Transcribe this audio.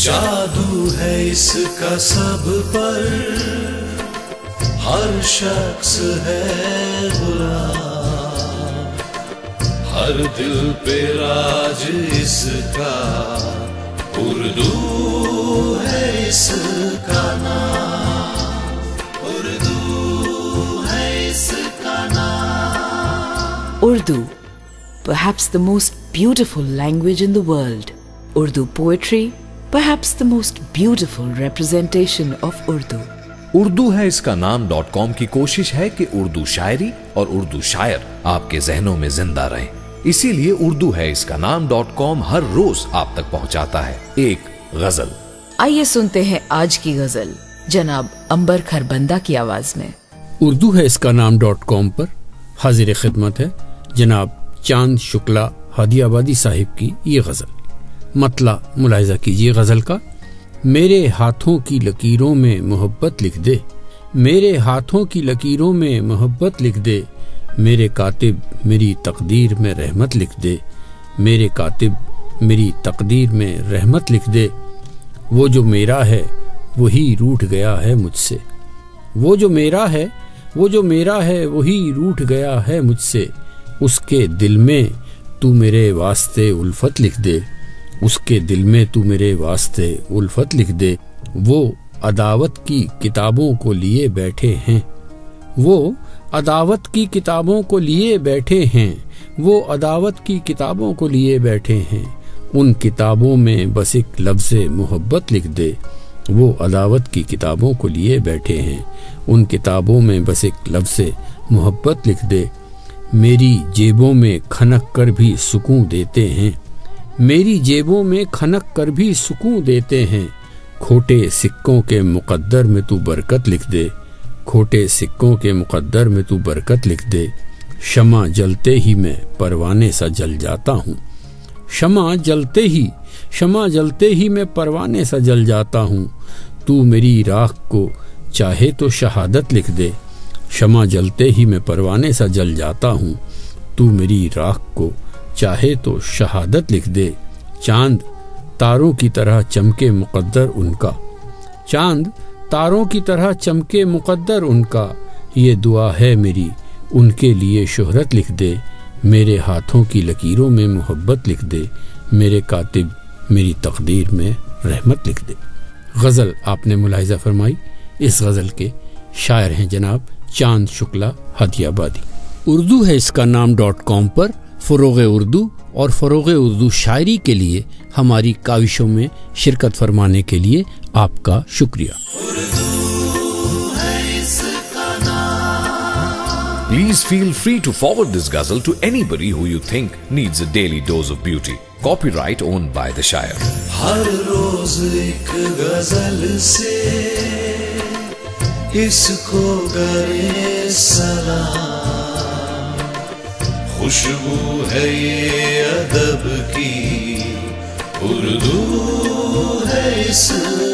جادو ہے اس کا سب پر، ہر شخص ہے غلام، ہر دل پہ راج اس کا، اردو ہے اس کا نام، اردو ہے اس کا نام۔ Urdu, perhaps the most beautiful language in the world. Urdu poetry, perhaps the most beautiful representation of Urdu. Urdu ہے اس کا نام .com کی کوشش ہے کہ اردو شاعری اور اردو شاعر آپ کے ذہنوں میں زندہ رہیں، اسی لیے اردو ہے اس کا نام .com ہر روز آپ تک پہنچاتا ہے ایک غزل۔ آئیے سنتے ہیں آج کی غزل جناب امبر کھربندہ کی آواز میں۔ اردو ہے اس کا نام .com پر حاضر خدمت ہے جناب چاند شکلا ہدیابادی صاحب کی یہ غزل۔ مطلع ملاحظہ کیجیے غزل کا۔ میرے ہاتھوں کی لکیروں میں محبت لکھ دے، میرے ہاتھوں کی لکیروں میں محبت لکھ دے، میرے کاتب میری تقدیر میں رحمت لکھ دے، میرے کاتب میری تقدیر میں رحمت لکھ دے۔ وہ جو میرا ہے وہی روٹھ گیا ہے مجھ سے، وہ جو میرا ہے، وہ جو میرا ہے وہی روٹھ گیا ہے مجھ سے، اس کے دل میں تو میرے واسطے الفت لکھ دے، اس کے دل میں تو میرے واسطے الفت لکھ دے۔ وہ عداوت کی کتابوں کو لیے بیٹھے ہیں، وہ عداوت کی کتابوں کو لیے بیٹھے ہیں، وہ عداوت کی کتابوں کو لیے بیٹھے ہیں، ان کتابوں میں بس ایک لفظ محبت لکھ دے، وہ عداوت کی کتابوں کو لیے بیٹھے ہیں، ان کتابوں میں بس ایک لفظ محبت لکھ دے۔ میری جیبوں میں کھنک کر بھی سکون دیتے ہیں، میری جیبوں میں کھنک کر بھی سکون دیتے ہیں، کھوٹے سکوں کے مقدر میں تو برکت لکھ دے، کھوٹے سکوں کے مقدر میں تو برکت لکھ دے۔ شمع جلتے ہی میں پروانے سا جل جاتا ہوں، شمع جلتے ہی میں پروانے سا جل جاتا ہوں، تو میری راکھ کو چاہے تو شہادت لکھ دے، شمع جلتے ہی میں پروانے سا جل جاتا ہوں، تو میری راکھ کو چاہے تو شہادت لکھ دے۔ چاند تاروں کی طرح چمکے مقدر ان کا، چاند تاروں کی طرح چمکے مقدر ان کا، یہ دعا ہے میری ان کے لیے شہرت لکھ دے، میرے ہاتھوں کی لکیروں میں محبت لکھ دے، میرے کاتب میری تقدیر میں رحمت لکھ دے۔ غزل آپ نے ملاحظہ فرمائی۔ اس غزل کے شاعر ہیں جناب چاند شکلا ہدیابادی۔ اردو ہے اس کا نام .com پر فروغ اردو اور فروغ اردو شاعری کے لیے ہماری کاوشوں میں شرکت فرمانے کے لیے آپ کا شکریہ۔ Please feel free to forward this ghazal to anybody who you think needs a daily dose of beauty. Copyright owned by the Shayar. ہر روز ایک غزل سے اس کو کرے سلام، خوشبو ہے یہ ادب کی، اردو ہے اس